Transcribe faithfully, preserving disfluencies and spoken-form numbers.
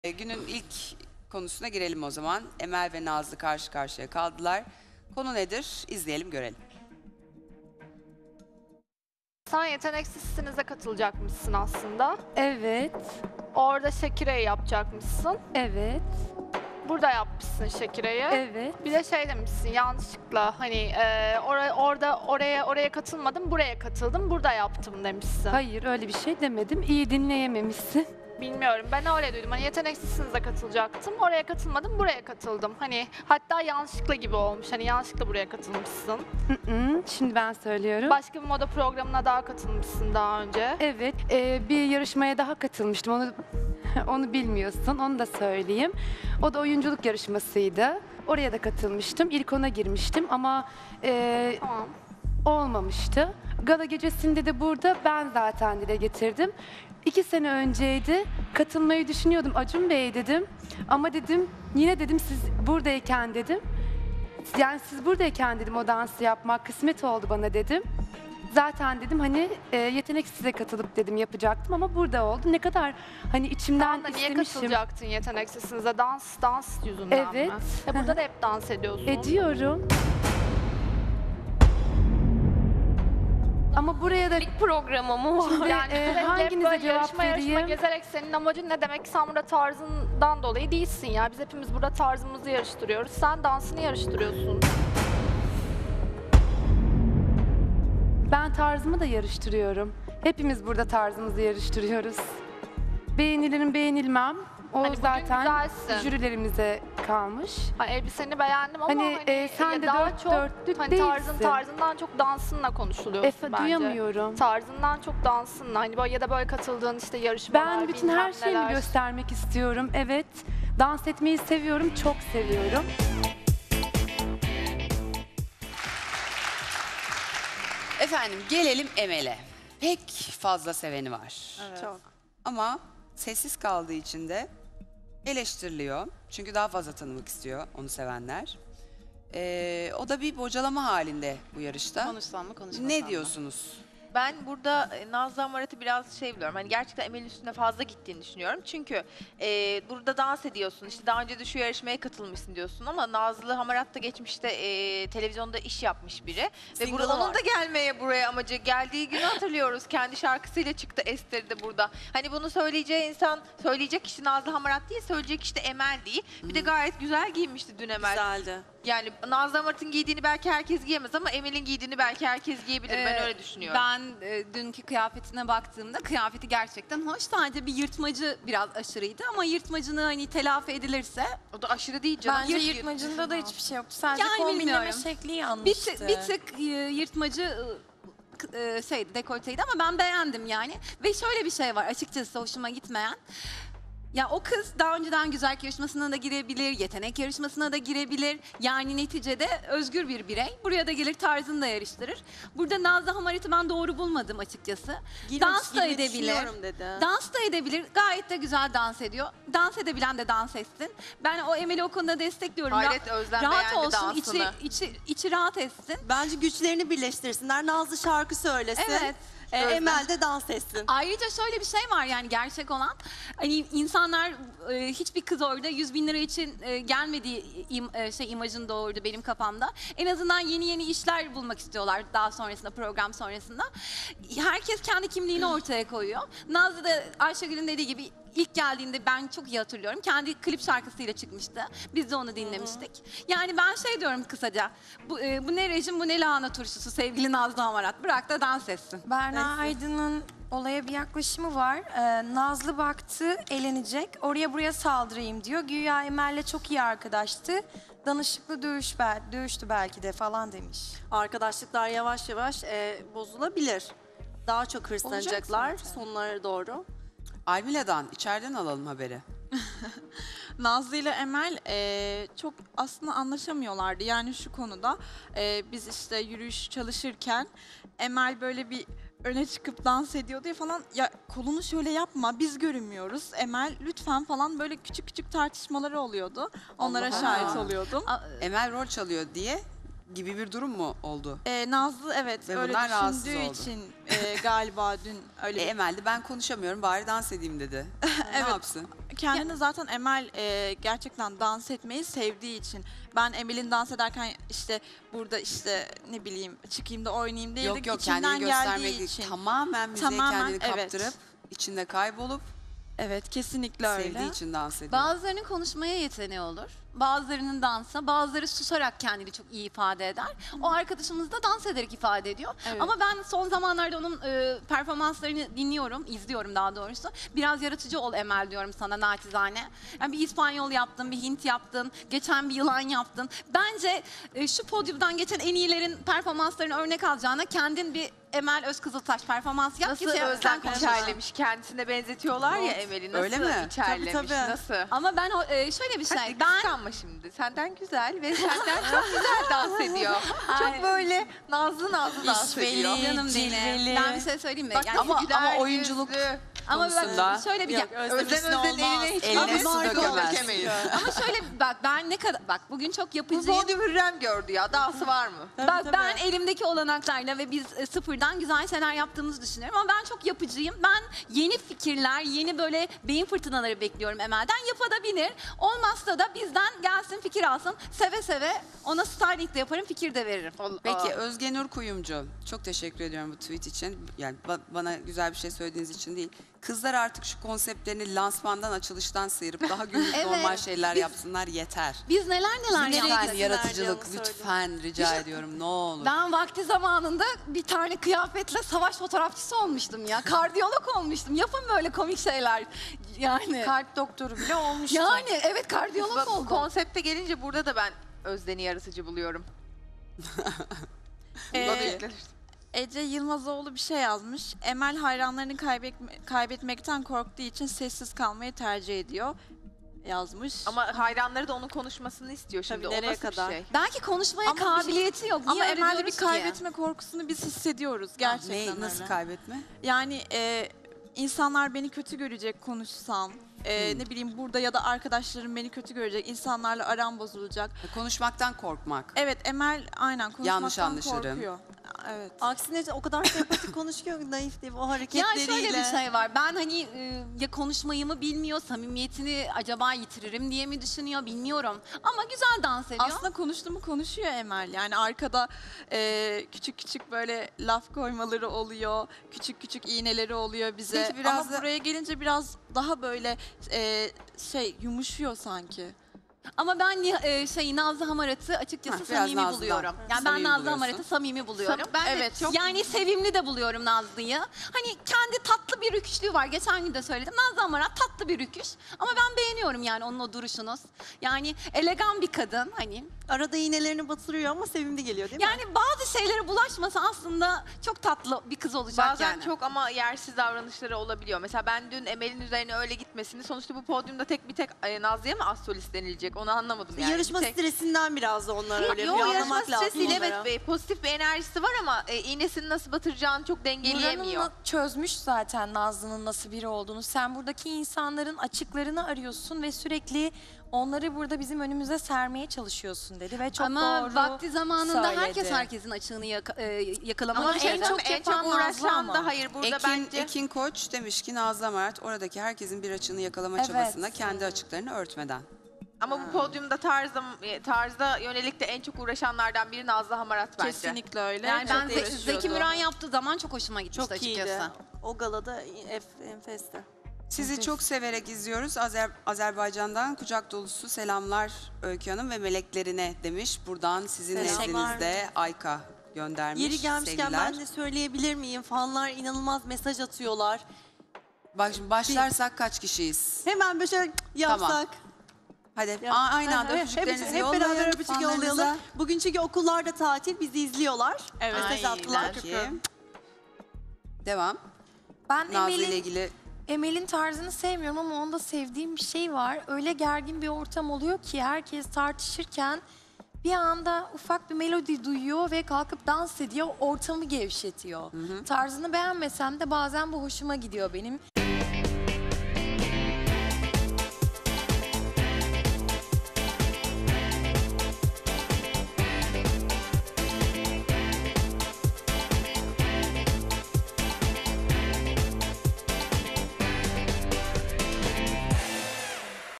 E, günün ilk konusuna girelim o zaman. Emel ve Nazlı karşı karşıya kaldılar. Konu nedir? İzleyelim, görelim. Sen yeteneksizsinize katılacakmışsın aslında. Evet, Orada Şekire'yi yapacakmışsın. evet, Burada yapmışsın Şekire'yi. evet. Bir de şey demişsin yanlışlıkla hani e, ora- orada oraya oraya katılmadım, buraya katıldım, burada yaptım demişsin. Hayır, öyle bir şey demedim. İyi dinleyememişsin. Bilmiyorum, ben öyle duydum. Hani yeteneksizsinize katılacaktım, oraya katılmadım, buraya katıldım. Hani hatta yanlışlıkla gibi olmuş. Hani yanlışlıkla buraya katılmışsın. Hı hı, Şimdi ben söylüyorum. Başka bir moda programına daha katılmışsın daha önce. Evet, e, bir yarışmaya daha katılmıştım. Onu onu bilmiyorsun, onu da söyleyeyim. O da oyunculuk yarışmasıydı. Oraya da katılmıştım. İlk ona girmiştim ama e, Tamam. olmamıştı. Gala gecesinde de burada ben zaten dile getirdim. İki sene önceydi. Katılmayı düşünüyordum. Acun Bey dedim. Ama dedim yine dedim siz buradayken dedim. Yani siz buradayken dedim o dansı yapmak kısmet oldu bana dedim. Zaten dedim hani e, yeteneksize katılıp dedim yapacaktım ama burada oldu. Ne kadar hani içimden Tamam da niye istemişim. katılacaktın yeteneksizsinize? Dans, dans yüzünden Evet. mi? E burada da hep dans ediyorsun. Ediyorum. Ama buraya da programı mı var? Yani e, sürekli hep hanginize böyle cevap yarışma yarışma vereyim? gezerek senin amacın ne demek? Sen burada tarzından dolayı değilsin ya. Biz hepimiz burada tarzımızı yarıştırıyoruz. Sen dansını yarıştırıyorsun. Ben tarzımı da yarıştırıyorum. Hepimiz burada tarzımızı yarıştırıyoruz. Beğenilirim, beğenilmem. O Hani bugün zaten güzelsin. jürilerimize kalmış. Ha, elbiseni beğendim ama Hani, hani, e, sen ya de daha dört çok dörtlük hani tarzın değilsin. tarzından çok dansınla konuşuluyorsun Efe bence. duyamıyorum. Tarzından çok dansınla hani böyle ya da böyle katıldığın işte yarışmalar Ben bütün bilmem her şeyimi neler. göstermek istiyorum. Evet, dans etmeyi seviyorum, çok seviyorum. Efendim gelelim Emel'e. Pek fazla seveni var. Çok. Ama sessiz kaldığı için de eleştiriliyor. Çünkü daha fazla tanımak istiyor onu sevenler. Ee, o da bir bocalama halinde bu yarışta. Konuşsam mı konuşmasam Ne mı? diyorsunuz? Ben burada e, Nazlı Amarat'ı biraz şey biliyorum. Hani gerçekten Emel'in üstüne fazla gittiğini düşünüyorum. Çünkü e, burada dans ediyorsun. İşte daha önce de şu yarışmaya katılmışsın diyorsun ama Nazlı Hamarat da geçmişte e, televizyonda iş yapmış biri. Ve Single'ı burada onun var. da gelmeye buraya amacı. Geldiği günü hatırlıyoruz. Kendi şarkısıyla çıktı Esther'i de burada. Hani bunu söyleyeceği insan, söyleyecek kişi Nazlı Hamarat değil, söyleyecek kişi de Emel değil. Bir de gayet güzel giyinmişti dün Emel. Güzeldi. Yani Nazlı Amarat'ın giydiğini belki herkes giyemez ama Emel'in giydiğini belki herkes giyebilir. ben Ee, öyle düşünüyorum. Ben e, dünkü kıyafetine baktığımda kıyafeti gerçekten hoş. Sadece bir yırtmacı biraz aşırıydı ama yırtmacını hani telafi edilirse O da aşırı değil canım. Bence Yırt- yırtmacında da hiçbir şey yoktu. Sadece Yani kombinleme bilmiyorum. şekli bir yanlıştı. tık, bir tık e, yırtmacı e, k- e, şeydi, dekolteydi ama ben beğendim yani. Ve şöyle bir şey var açıkçası hoşuma gitmeyen. Ya o kız daha önceden güzellik yarışmasına da girebilir, yetenek yarışmasına da girebilir. Yani neticede özgür bir birey. Buraya da gelir tarzını da yarıştırır. Burada Nazlı Hamarat'ı ben doğru bulmadım açıkçası. dans da edebilir. dedi. Dans da edebilir. Gayet de güzel dans ediyor. Dans edebilen de dans etsin. Ben o Emel'i o konuda destekliyorum. Hayret Ra- Özlem rahat beğendi olsun, içi, dansını. içi, içi rahat etsin. Bence güçlerini birleştirsinler. Nazlı şarkı söylesin. Evet. e, Özlem. Emel de dans etsin. Ayrıca şöyle bir şey var yani gerçek olan. Hani insanlar e, hiçbir kız orada yüz bin lira için e, gelmediği im, e, şey imajını doğurdu benim kafamda. En azından yeni yeni işler bulmak istiyorlar daha sonrasında, program sonrasında. Herkes kendi kimliğini ortaya koyuyor. Nazlı da Ayşegül'ün dediği gibi ilk geldiğinde ben çok iyi hatırlıyorum. Kendi klip şarkısıyla çıkmıştı. Biz de onu dinlemiştik. Yani ben şey diyorum kısaca. Bu, e, bu ne rejim, bu ne lahana turşusu sevgili Nazlı Hamarat. Bırak da dans etsin. Berna Aydın'ın olaya bir yaklaşımı var. Ee, Nazlı baktı, elenecek. Oraya buraya saldırayım diyor. Güya Emel'le çok iyi arkadaştı. Danışıklı dövüş bel dövüştü belki de falan demiş. Arkadaşlıklar yavaş yavaş e, bozulabilir. Daha çok hırslanacaklar Olacak zaten. sonlara doğru. Almila'dan, içeriden alalım haberi. Nazlı ile Emel eee, çok aslında anlaşamıyorlardı. Yani şu konuda eee, biz işte yürüyüş çalışırken Emel böyle bir öne çıkıp dans ediyordu ya falan. Ya kolunu şöyle yapma biz görünmüyoruz. Emel lütfen falan böyle küçük küçük tartışmaları oluyordu. Onlara Allah şahit Allah. oluyordum. A- Emel rol çalıyor diye gibi bir durum mu oldu? Ee, Nazlı evet Ve öyle bundan rahatsız düşündüğü oldu. için e, galiba dün öyle E, bir Emel de ben konuşamıyorum bari dans edeyim dedi. Ne Evet. yapsın? kendini zaten Emel e, gerçekten dans etmeyi sevdiği için ben Emel'in dans ederken işte burada işte ne bileyim çıkayım da oynayayım değil Yok de yok içinden kendini geldiği göstermek değil. için. Tamamen müziğe Tamamen, kendini evet. kaptırıp içinde kaybolup Evet kesinlikle öyle. sevdiği için dans ediyor. Bazılarının konuşmaya yeteneği olur. Bazılarının dansa, bazıları susarak kendini çok iyi ifade eder. O arkadaşımız da dans ederek ifade ediyor. Evet. Ama ben son zamanlarda onun e, performanslarını dinliyorum, izliyorum daha doğrusu. Biraz yaratıcı ol Emel diyorum sana naçizane. Yani bir İspanyol yaptın, bir Hint yaptın, geçen bir yılan yaptın. Bence e, şu podyumdan geçen en iyilerin performanslarını örnek alacağına kendin bir Emel Özkızıltaş performansı yap. Nasıl ki sen Özlem konuşursun. içerlemiş? Kendisine benzetiyorlar ya Emel'i. Nasıl Öyle mi? içerlemiş? Tabii, tabii. Nasıl? Ama ben o- e, şöyle bir şey, Hadi ben kıskanma şimdi. Senden güzel ve senden çok güzel dans ediyor. Çok böyle nazlı nazlı dans ediyor. canım benim. Ben bir şey söyleyeyim mi? Bak Yani ama- güler ama oyunculuk- yüzlü. Ama konusunda- ben şöyle bir Yok, Özlem özlemesine Özden olmaz. eline hiç Eline su marka dökemez. dökemeyiz. ama şöyle bak ben ne kadar bak bugün çok Bu yapıcıyım. podyum Hürrem gördü ya. Dahası var mı? Bak ben elimdeki olanaklarla ve biz e, sıfırdan güzel şeyler yaptığımızı düşünüyorum ama ben çok yapıcıyım. Ben yeni fikirler, yeni böyle beyin fırtınaları bekliyorum Emel'den. Yapabilir. Olmazsa da bizden gelsin fikir alsın. Seve seve ona styling de yaparım, fikir de veririm. Peki Özge Nur Kuyumcu, çok teşekkür ediyorum bu tweet için. Yani ba- bana güzel bir şey söylediğiniz için değil. Kızlar artık şu konseptlerini lansmandan, açılıştan sıyırıp daha günlük Evet. normal şeyler Biz- yapsınlar yeter. Biz neler neler Nereye yaptık. Lütfen gitsinler yaratıcılık, diye onu lütfen rica ediyorum ne olur. Ben vakti zamanında bir tane kıyafetle savaş fotoğrafçısı olmuştum ya. Kardiyolog olmuştum. Yapın böyle komik şeyler. Yani. Kalp doktoru bile olmuştu. Yani evet kardiyolog Bak, bu oldum. konsepte gelince burada da ben Özden'i yaratıcı buluyorum. Ee, Bana yüklenir. Ece Yılmazoğlu bir şey yazmış. Emel hayranlarını kaybetme- kaybetmekten korktuğu için sessiz kalmayı tercih ediyor yazmış. Ama hayranları da onun konuşmasını istiyor şimdi. Tabii, o nereye nasıl kadar? bir şey? Belki konuşmaya Ama bir şey- kabiliyeti yok. Niye Ama öyle Emel'de bir diyoruz ki? kaybetme korkusunu biz hissediyoruz gerçekten ne, nasıl öyle. kaybetme? Yani e, insanlar beni kötü görecek konuşsam. E, Hmm. Ne bileyim burada ya da arkadaşlarım beni kötü görecek. İnsanlarla aram bozulacak. Konuşmaktan korkmak. Evet Emel aynen konuşmaktan Yanlış anlaşılırım. korkuyor. Evet. Aksine o kadar sempatik konuşuyor ki naif diye o Ya hareketleriyle. şöyle bir şey var. Ben hani e, ya konuşmayı bilmiyor, samimiyetini acaba yitiririm diye mi düşünüyor bilmiyorum. Ama güzel dans ediyor. Aslında konuştuğumu konuşuyor Emel. Yani arkada e, küçük küçük böyle laf koymaları oluyor. Küçük küçük iğneleri oluyor bize. Peki biraz Ama da- buraya gelince biraz daha böyle e, şey yumuşuyor sanki. Ama ben e, şey Nazlı Hamarat'ı açıkçası Ha, biraz samimi Nazlı'dan buluyorum. Yani samimi ben Nazlı buluyorsun. Hamarat'ı samimi buluyorum. Ben de Evet. çok Yani sevimli de buluyorum Nazlı'yı. Hani kendi tatlı bir rüküşlüğü var. Geçen gün de söyledim. Nazlı Hamarat tatlı bir rüküş. Ama ben beğeniyorum yani onun o duruşunuz. Yani elegan bir kadın hani. Arada iğnelerini batırıyor ama sevimli geliyor değil mi? Yani bazı şeylere bulaşmasa aslında çok tatlı bir kız olacak bazen yani. çok ama yersiz davranışları olabiliyor. Mesela ben dün Emel'in üzerine öyle gitmesini sonuçta bu podyumda tek bir tek e, Nazlı'ya mı az solist denilecek onu anlamadım yani. Yarışma Bir tek- stresinden biraz da onlar öyle. Yo, bir yarışma anlamak lazım stresiyle onlara. evet be, pozitif bir enerjisi var ama e, iğnesini nasıl batıracağını çok dengeleyemiyor. Nuran'ın çözmüş zaten Nazlı'nın nasıl biri olduğunu. Sen buradaki insanların açıklarını arıyorsun ve sürekli onları burada bizim önümüze sermeye çalışıyorsun dedi ve çok Ama doğru vakti zamanında söyledi. herkes herkesin açığını yaka, e, yakalamalı Ama bir en şeyden. çok, en çok yapan Nazlı uğraşan ama. da hayır burada Ekin, bence. Ekin Koç demiş ki Nazlı Amarat oradaki herkesin bir açığını yakalama Evet. çabasında kendi açıklarını örtmeden. Ama bu podyumda tarzda, tarzda yönelik de en çok uğraşanlardan biri Nazlı Hamarat bence. Kesinlikle öyle. Yani Çok ben Ze- uğraşıyordu. Zeki Müren yaptığı zaman çok hoşuma gitmişti Çok iyiydi. açıkçası. O galada ef- enfesti. Sizi çok severek izliyoruz. Azer- Azerbaycan'dan kucak dolusu selamlar Öykü Hanım ve meleklerine demiş. Buradan sizin Selamlar. nezdinizde Ayka göndermiş. Yeri gelmişken sevgiler. ben de söyleyebilir miyim? Fanlar inanılmaz mesaj atıyorlar. Bak şimdi başlarsak kaç kişiyiz? Hemen böyle şöyle yapsak. Tamam. Hadi Ya, a- aynı ha, anda hep- öpücüklerinizi hep, yollayın. beraber öpücük fanlarınıza. yollayalım. Bugün çünkü okullarda tatil, bizi izliyorlar. Evet. Mesaj Ay, attılar. Peki. Devam. Ben Nazlı ile Emel'in ilgili Emel'in tarzını sevmiyorum ama onda sevdiğim bir şey var. Öyle gergin bir ortam oluyor ki herkes tartışırken bir anda ufak bir melodi duyuyor ve kalkıp dans ediyor, ortamı gevşetiyor. Tarzını beğenmesem de bazen bu hoşuma gidiyor benim.